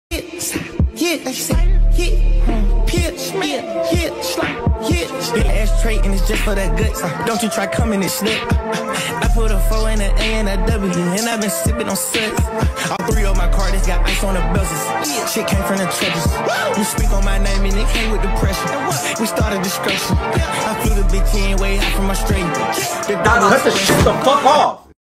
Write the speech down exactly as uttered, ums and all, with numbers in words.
Yeah, they say, yeah, pitch, yeah, yeah, slide, yeah. Big ashtray and it's just for that guts. Uh, don't you try coming and slip. Uh, I put a four in an A and a W, and I've been sipping on suds. Uh, all three of my cards got ice on the bezels. Shit came from the trenches. You speak on my name and it came with the pressure. We started destruction. I flew the bitch in way out from Australia. Cut the shit the fuck off.